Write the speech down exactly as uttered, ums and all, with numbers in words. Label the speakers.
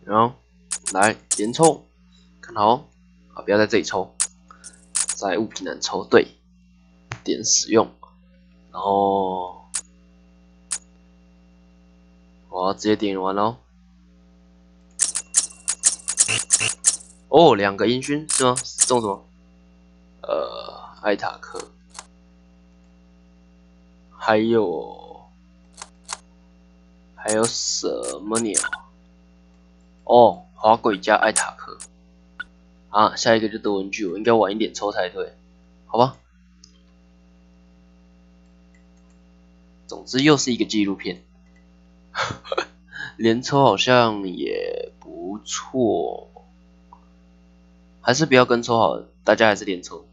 Speaker 1: 然后来连抽，看好哦，啊，不要在这里抽，在物品栏抽，对，点使用，然后我要直接点完喽。哦，两个烟熏是吗？中什么？呃，艾塔克，还有还有什么鸟？哦，滑轨加艾塔克。啊，下一个就德文具，我应该晚一点抽才对，好吧？总之又是一个纪录片，连抽好像也不错，还是不要跟抽好了，大家还是连抽。